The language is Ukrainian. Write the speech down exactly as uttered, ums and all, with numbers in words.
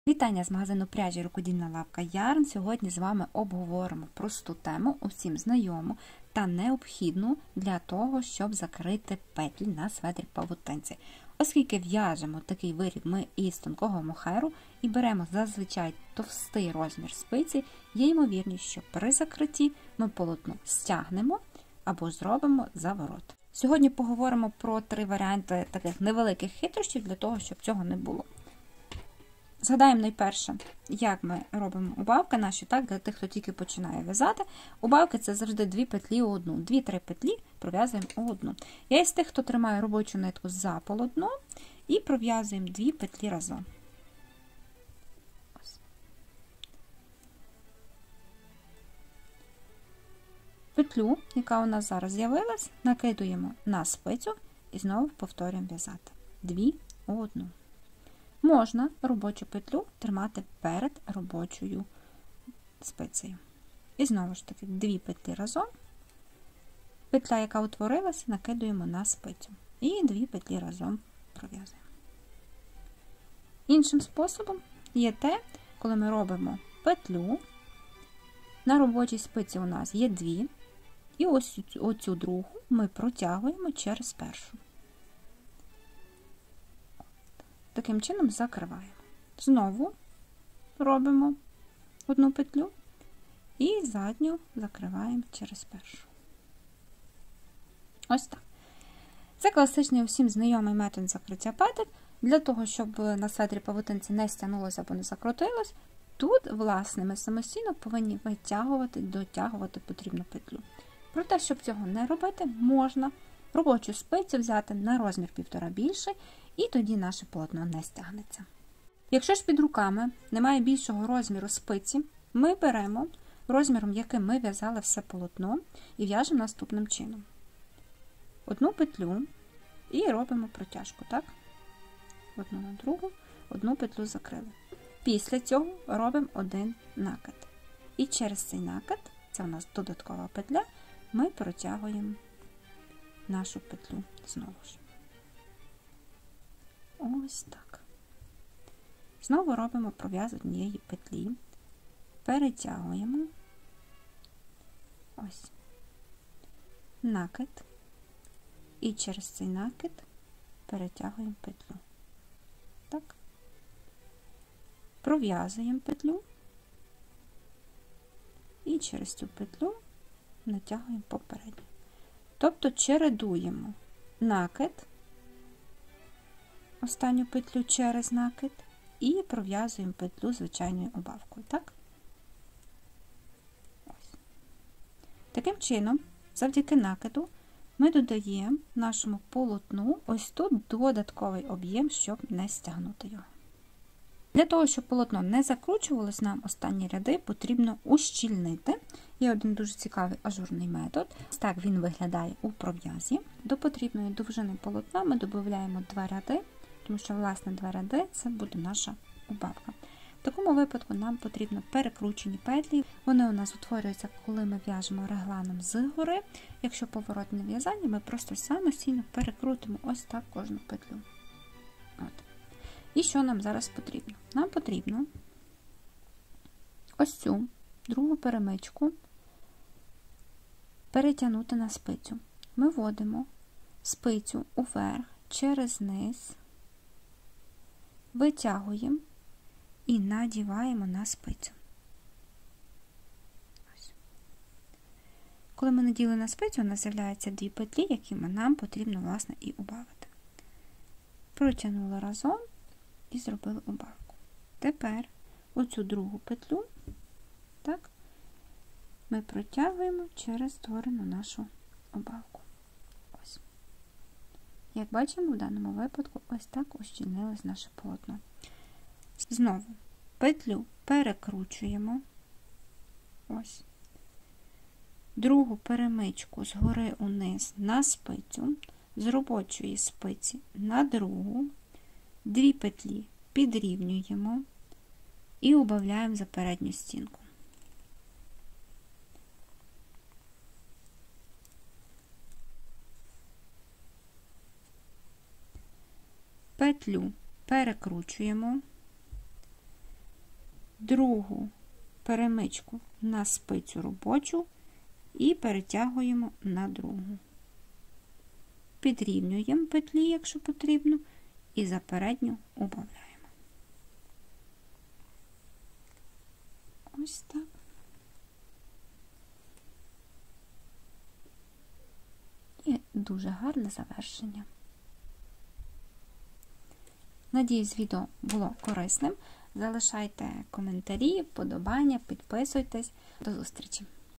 Вітання з магазину пряжі рукодільна лавка Ярн. Сьогодні з вами обговоримо просту тему, усім знайому та необхідну для того, щоб закрити петлі на светрі павутинці. Оскільки в'яжемо такий виріб ми із тонкого мохеру і беремо зазвичай товстий розмір спиці, є ймовірність, що при закритті ми полотно стягнемо або зробимо заворот. Сьогодні поговоримо про три варіанти таких невеликих хитрощів для того, щоб цього не було. Згадаємо найперше, як ми робимо убавки наші, так, для тих, хто тільки починає в'язати. Убавки – це завжди дві петлі у одну. Дві-три петлі пров'язуємо у одну. Я із тих, хто тримає робочу нитку за полотно і пров'язуємо дві петлі разом. Ось. Петлю, яка у нас зараз з'явилась, накидуємо на спицю і знову повторюємо в'язати. Дві у одну. Можна робочу петлю тримати перед робочою спицею. І знову ж таки, дві петлі разом. Петля, яка утворилася, накидуємо на спицю. І дві петлі разом пров'язуємо. Іншим способом є те, коли ми робимо петлю. На робочій спиці у нас є дві. І ось оцю другу ми протягуємо через першу. Таким чином закриваємо. Знову робимо одну петлю і задню закриваємо через першу. Ось так. Це класичний усім знайомий метод закриття петель. Для того, щоб на светрі павутинці не стягнулося або не закрутилось, тут, власне, ми самостійно повинні витягувати, дотягувати потрібну петлю. Проте, щоб цього не робити, можна робочу спицю взяти на розмір півтора більший, і тоді наше полотно не стягнеться. Якщо ж під руками немає більшого розміру спиці, ми беремо розміром, яким ми в'язали все полотно, і в'яжемо наступним чином. Одну петлю і робимо протяжку, так? Одну на другу, одну петлю закрили. Після цього робимо один накид. І через цей накид, це у нас додаткова петля, ми протягуємо нашу петлю знову ж. Ось так. Знову робимо пров'яз однієї петлі, перетягуємо, ось, накид, і через цей накид перетягуємо петлю. Так. Пров'язуємо петлю, і через цю петлю натягуємо попередню. Тобто чередуємо накид, останню петлю через накид і пров'язуємо петлю звичайною убавкою. Так? Ось. Таким чином, завдяки накиду, ми додаємо нашому полотну ось тут додатковий об'єм, щоб не стягнути його. Для того, щоб полотно не закручувалось, нам останні ряди потрібно ущільнити. Є один дуже цікавий ажурний метод. Ось так він виглядає у пров'язі. До потрібної довжини полотна ми додаємо два ряди, тому що, власне, два ряди – це буде наша убавка. В такому випадку нам потрібно перекручені петлі. Вони у нас утворюються, коли ми в'яжемо регланом згори. Якщо поворотне в'язання, ми просто самостійно перекрутимо ось так кожну петлю. От. І що нам зараз потрібно? Нам потрібно ось цю другу перемичку перетягнути на спицю. Ми вводимо спицю уверх, через низ, витягуємо і надіваємо на спицю. Ось. Коли ми наділи на спицю, у нас з'являються дві петлі, які нам потрібно, власне, і убавити. Протягнули разом і зробили убавку. Тепер оцю другу петлю, так, ми протягуємо через створену нашу убавку. Ось. Як бачимо, в даному випадку ось так ущільнилось наше полотно. Знову петлю перекручуємо. Ось. Другу перемичку згори униз на спицю, з робочої спиці на другу. Дві петлі підрівнюємо і убавляємо за передню стінку. Петлю перекручуємо, другу перемичку на спицю робочу і перетягуємо на другу. Підрівнюємо петлі, якщо потрібно, і за передню убавляємо. Ось так. І дуже гарне завершення. Надіюсь, відео було корисним. Залишайте коментарі, вподобання, підписуйтесь. До зустрічі!